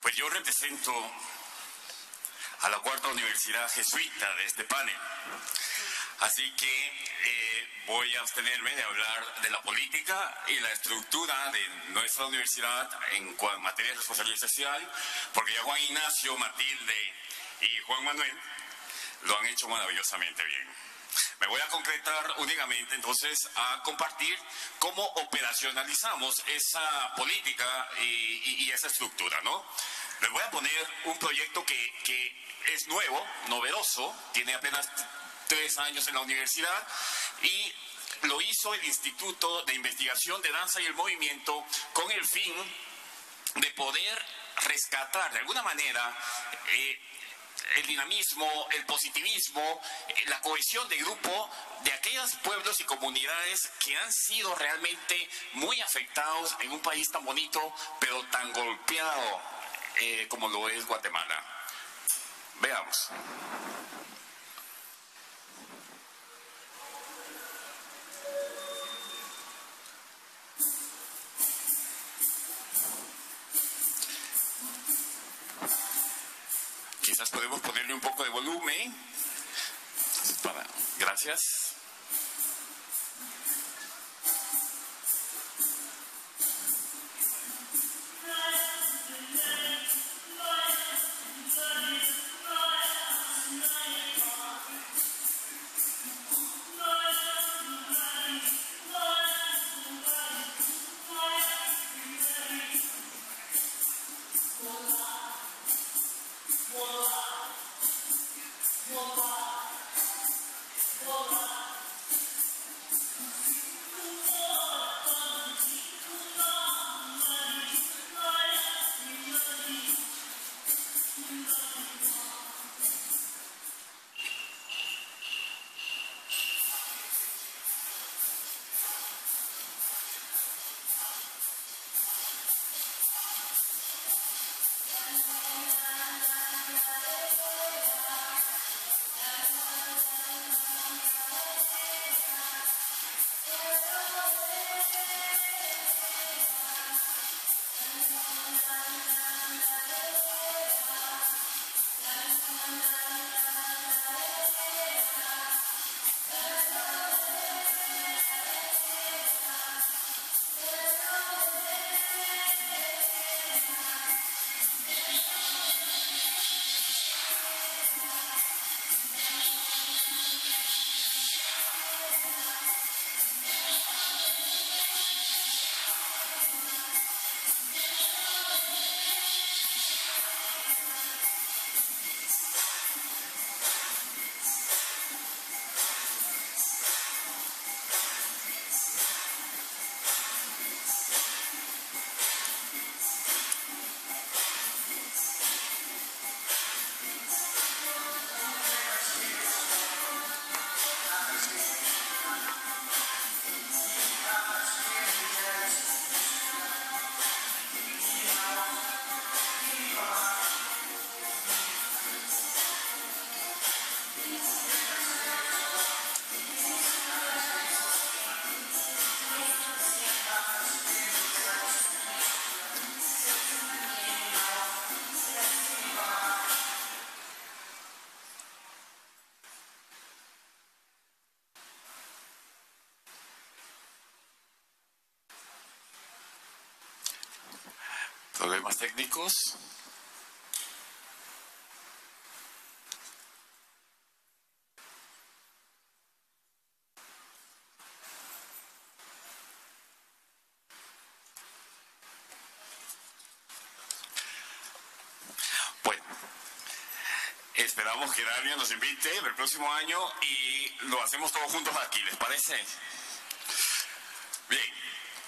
Pues yo represento a la cuarta universidad jesuita de este panel. Así que voy a abstenerme de hablar de la política y la estructura de nuestra universidad en materia de responsabilidad social, porque ya Juan Ignacio, Matilde y Juan Manuel lo han hecho maravillosamente bien. Me voy a concretar únicamente entonces a compartir cómo operacionalizamos esa política y esa estructura, ¿no? Les voy a poner un proyecto que es nuevo, novedoso, tiene apenas 3 años en la universidad y lo hizo el Instituto de Investigación de Danza y el Movimiento con el fin de poder rescatar de alguna manera el dinamismo, el positivismo, la cohesión de grupo de aquellos pueblos y comunidades que han sido realmente muy afectados en un país tan bonito, pero tan golpeado como lo es Guatemala. Veamos. Quizás podemos ponerle un poco de volumen. Gracias. ¿Problemas técnicos? Bueno, esperamos que Dania nos invite el próximo año y lo hacemos todos juntos aquí, ¿les parece? Bien.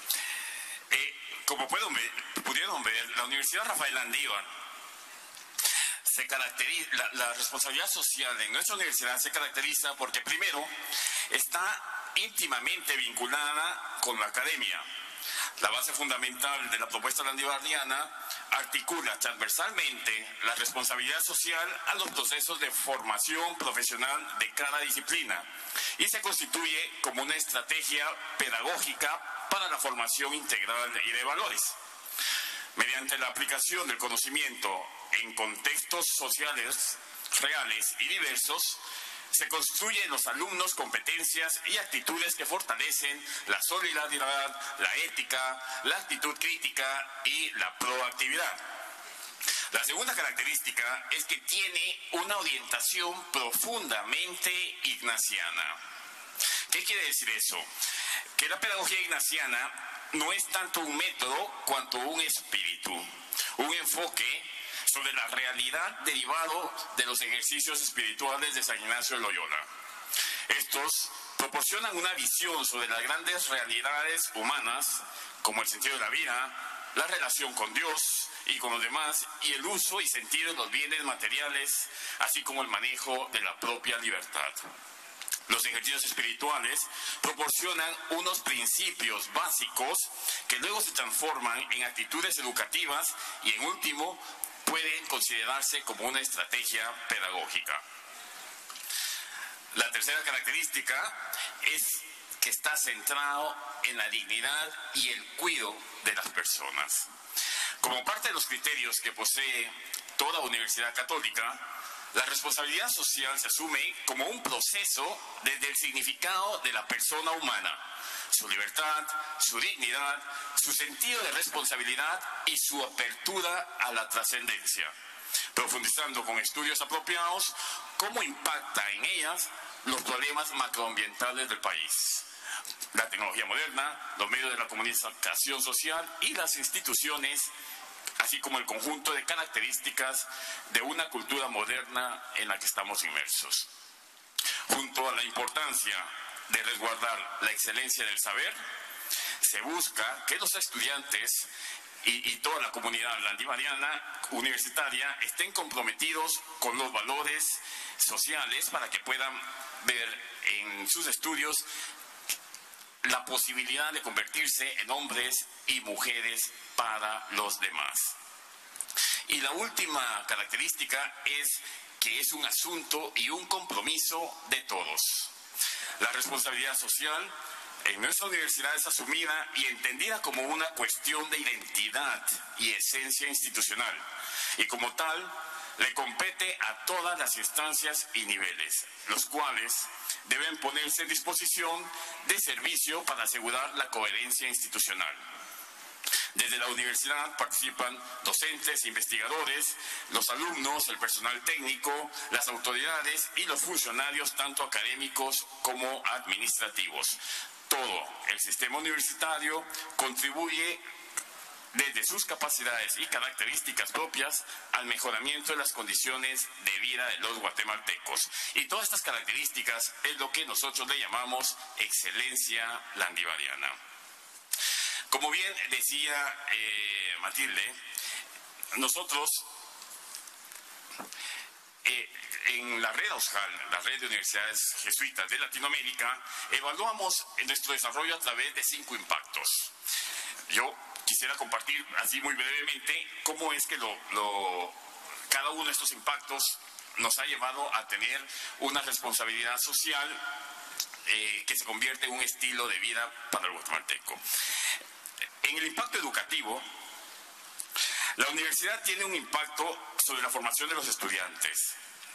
Como pudieron ver, la Universidad Rafael Landívar se caracteriza, la responsabilidad social en nuestra universidad se caracteriza porque primero está íntimamente vinculada con la academia. La base fundamental de la propuesta landivariana articula transversalmente la responsabilidad social a los procesos de formación profesional de cada disciplina y se constituye como una estrategia pedagógica para la formación integral y de valores. Mediante la aplicación del conocimiento en contextos sociales reales y diversos, se construyen en los alumnos competencias y actitudes que fortalecen la solidaridad, la ética, la actitud crítica y la proactividad. La segunda característica es que tiene una orientación profundamente ignaciana. ¿Qué quiere decir eso? Que la pedagogía ignaciana no es tanto un método cuanto un espíritu, un enfoque sobre la realidad derivado de los ejercicios espirituales de San Ignacio de Loyola. Estos proporcionan una visión sobre las grandes realidades humanas, como el sentido de la vida, la relación con Dios y con los demás, y el uso y sentido de los bienes materiales, así como el manejo de la propia libertad. Los ejercicios espirituales proporcionan unos principios básicos que luego se transforman en actitudes educativas y, en último, pueden considerarse como una estrategia pedagógica. La tercera característica es que está centrado en la dignidad y el cuidado de las personas. Como parte de los criterios que posee toda universidad católica, la responsabilidad social se asume como un proceso desde el significado de la persona humana, su libertad, su dignidad, su sentido de responsabilidad y su apertura a la trascendencia, profundizando con estudios apropiados cómo impacta en ellas los problemas macroambientales del país, la tecnología moderna, los medios de la comunicación social y las instituciones, así como el conjunto de características de una cultura moderna en la que estamos inmersos. Junto a la importancia de resguardar la excelencia del saber, se busca que los estudiantes y toda la comunidad landivariana universitaria estén comprometidos con los valores sociales para que puedan ver en sus estudios la posibilidad de convertirse en hombres y mujeres para los demás. Y la última característica es que es un asunto y un compromiso de todos. La responsabilidad social en nuestra universidad es asumida y entendida como una cuestión de identidad y esencia institucional, y como tal le compete a todas las instancias y niveles, los cuales deben ponerse en disposición de servicio para asegurar la coherencia institucional. Desde la universidad participan docentes, investigadores, los alumnos, el personal técnico, las autoridades y los funcionarios, tanto académicos como administrativos. Todo el sistema universitario contribuye desde sus capacidades y características propias al mejoramiento de las condiciones de vida de los guatemaltecos. Y todas estas características es lo que nosotros le llamamos excelencia landivariana. Como bien decía Matilde, nosotros en la red AUSJAL, la red de universidades jesuitas de Latinoamérica, evaluamos nuestro desarrollo a través de 5 impactos. Yo quisiera compartir así muy brevemente cómo es que cada uno de estos impactos nos ha llevado a tener una responsabilidad social que se convierte en un estilo de vida para el guatemalteco. En el impacto educativo, la universidad tiene un impacto sobre la formación de los estudiantes.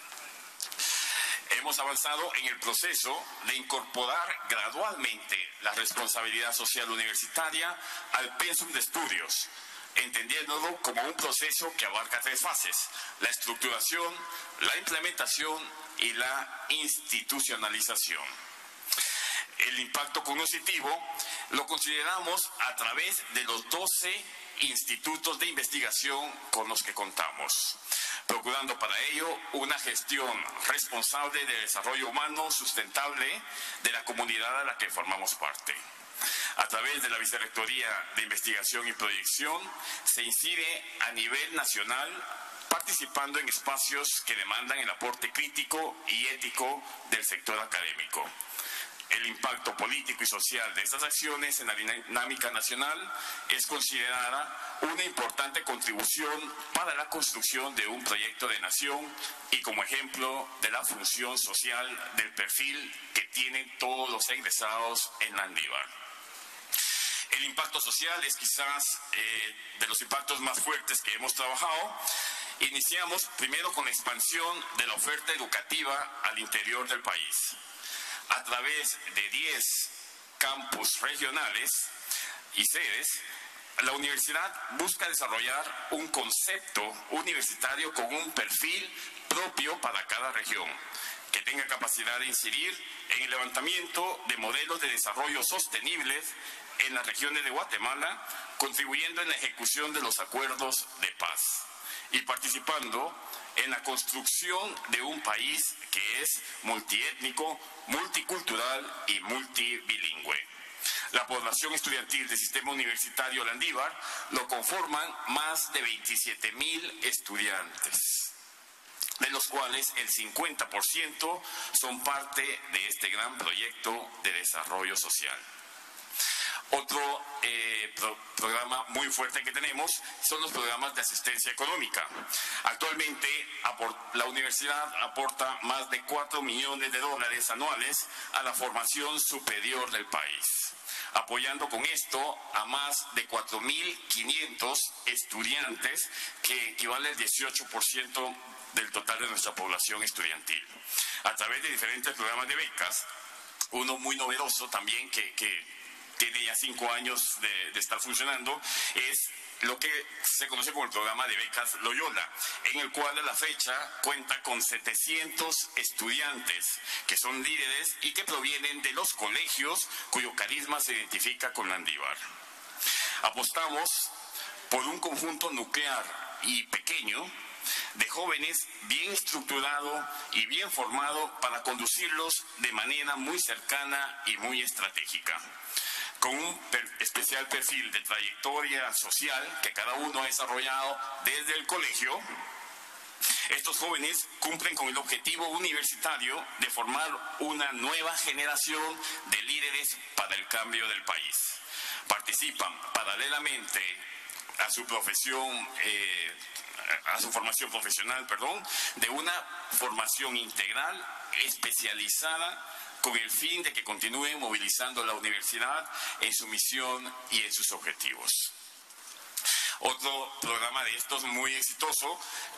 Hemos avanzado en el proceso de incorporar gradualmente la responsabilidad social universitaria al pensum de estudios, entendiéndolo como un proceso que abarca 3 fases: la estructuración, la implementación y la institucionalización. El impacto cognitivo lo consideramos a través de los 12 institutos de investigación con los que contamos, procurando para ello una gestión responsable de desarrollo humano sustentable de la comunidad a la que formamos parte. A través de la Vicerrectoría de Investigación y Proyección se incide a nivel nacional, participando en espacios que demandan el aporte crítico y ético del sector académico. El impacto político y social de estas acciones en la dinámica nacional es considerada una importante contribución para la construcción de un proyecto de nación y como ejemplo de la función social del perfil que tienen todos los egresados en Landívar. El impacto social es quizás de los impactos más fuertes que hemos trabajado. Iniciamos primero con la expansión de la oferta educativa al interior del país. A través de 10 campus regionales y sedes, la universidad busca desarrollar un concepto universitario con un perfil propio para cada región, que tenga capacidad de incidir en el levantamiento de modelos de desarrollo sostenibles en las regiones de Guatemala, contribuyendo en la ejecución de los acuerdos de paz y participando en la construcción de un país que es multiétnico, multicultural y multibilingüe. La población estudiantil del sistema universitario Landívar lo conforman más de 27,000 estudiantes, de los cuales el 50% son parte de este gran proyecto de desarrollo social. Otro programa muy fuerte que tenemos son los programas de asistencia económica. Actualmente la universidad aporta más de $4 millones anuales a la formación superior del país, apoyando con esto a más de 4.500 estudiantes, que equivale al 18% del total de nuestra población estudiantil, a través de diferentes programas de becas. Uno muy novedoso también que tiene ya 5 años de estar funcionando es lo que se conoce como el programa de becas Loyola, en el cual a la fecha cuenta con 700 estudiantes que son líderes y que provienen de los colegios cuyo carisma se identifica con Landívar. Apostamos por un conjunto nuclear y pequeño de jóvenes bien estructurado y bien formado para conducirlos de manera muy cercana y muy estratégica, con un especial perfil de trayectoria social que cada uno ha desarrollado desde el colegio. Estos jóvenes cumplen con el objetivo universitario de formar una nueva generación de líderes para el cambio del país. Participan paralelamente a su profesión, a su formación profesional, de una formación integral especializada con el fin de que continúen movilizando la universidad en su misión y en sus objetivos. Otro programa de estos muy exitoso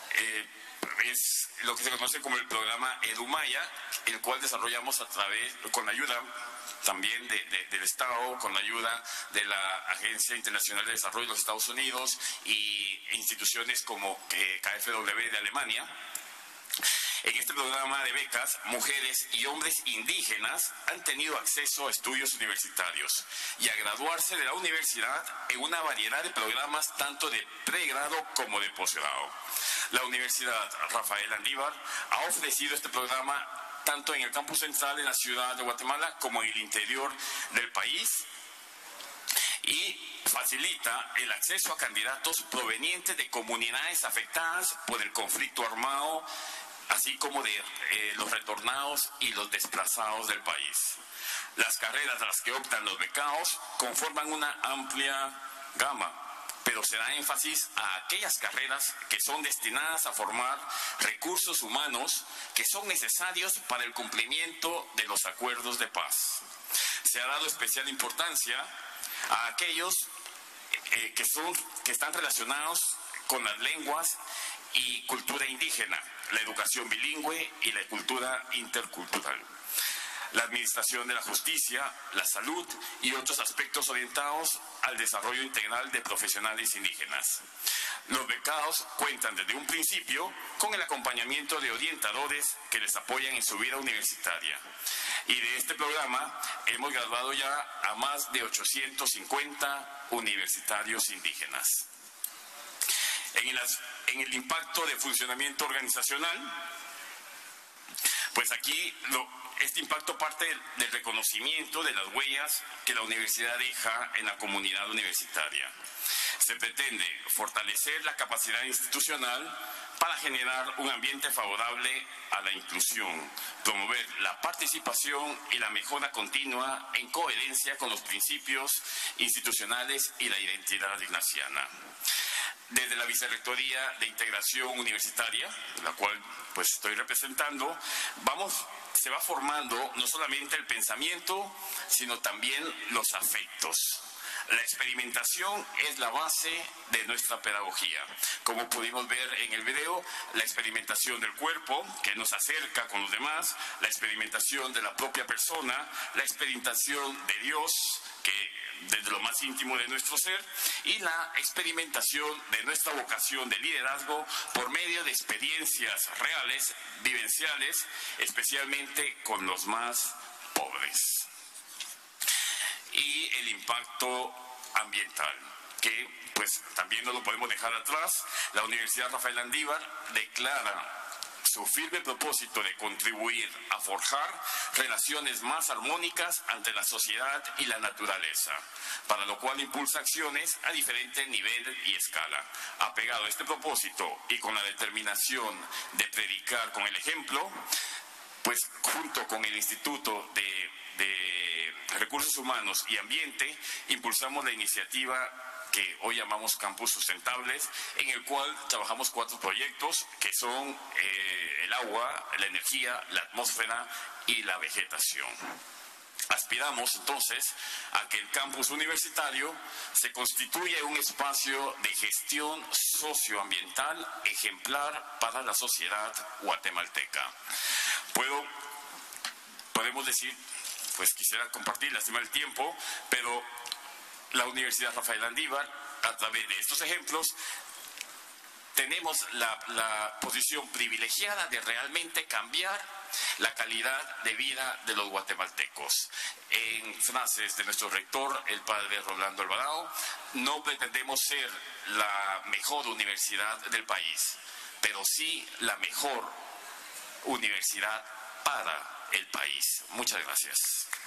es lo que se conoce como el programa EduMaya, el cual desarrollamos con la ayuda también del Estado, con la ayuda de la Agencia Internacional de Desarrollo de los Estados Unidos y instituciones como KfW de Alemania. En este programa de becas, mujeres y hombres indígenas han tenido acceso a estudios universitarios y a graduarse de la universidad en una variedad de programas tanto de pregrado como de posgrado. La Universidad Rafael Landívar ha ofrecido este programa tanto en el campus central de la ciudad de Guatemala como en el interior del país, y facilita el acceso a candidatos provenientes de comunidades afectadas por el conflicto armado, así como de los retornados y los desplazados del país. Las carreras a las que optan los becados conforman una amplia gama, pero se da énfasis a aquellas carreras que son destinadas a formar recursos humanos que son necesarios para el cumplimiento de los acuerdos de paz. Se ha dado especial importancia a aquellos que están relacionados con las lenguas y cultura indígena, la educación bilingüe y la cultura intercultural, la administración de la justicia, la salud y otros aspectos orientados al desarrollo integral de profesionales indígenas. Los becados cuentan desde un principio con el acompañamiento de orientadores que les apoyan en su vida universitaria. Y de este programa hemos graduado ya a más de 850 universitarios indígenas. En el impacto de funcionamiento organizacional, pues aquí este impacto parte del reconocimiento de las huellas que la universidad deja en la comunidad universitaria. Se pretende fortalecer la capacidad institucional para generar un ambiente favorable a la inclusión, promover la participación y la mejora continua en coherencia con los principios institucionales y la identidad ignaciana. Desde la Vicerrectoría de Integración Universitaria, la cual pues estoy representando, se va formando no solamente el pensamiento, sino también los afectos. La experimentación es la base de nuestra pedagogía. Como pudimos ver en el video, la experimentación del cuerpo, que nos acerca con los demás, la experimentación de la propia persona, la experimentación de Dios, que desde lo más íntimo de nuestro ser, y la experimentación de nuestra vocación de liderazgo por medio de experiencias reales, vivenciales, especialmente con los más pobres. Y el impacto ambiental, que pues también no lo podemos dejar atrás. La Universidad Rafael Landívar declara su firme propósito de contribuir a forjar relaciones más armónicas ante la sociedad y la naturaleza, para lo cual impulsa acciones a diferente nivel y escala. Apegado a este propósito y con la determinación de predicar con el ejemplo, pues junto con el Instituto de Recursos Humanos y Ambiente, impulsamos la iniciativa que hoy llamamos Campus Sustentables, en el cual trabajamos 4 proyectos que son el agua, la energía, la atmósfera y la vegetación. Aspiramos entonces a que el campus universitario se constituya un espacio de gestión socioambiental ejemplar para la sociedad guatemalteca. Podemos decir, pues quisiera compartir, lástima el tiempo, pero la Universidad Rafael Landívar, a través de estos ejemplos, tenemos la posición privilegiada de realmente cambiar la calidad de vida de los guatemaltecos. En frases de nuestro rector, el padre Rolando Alvarado, no pretendemos ser la mejor universidad del país, pero sí la mejor universidad para el país. Muchas gracias.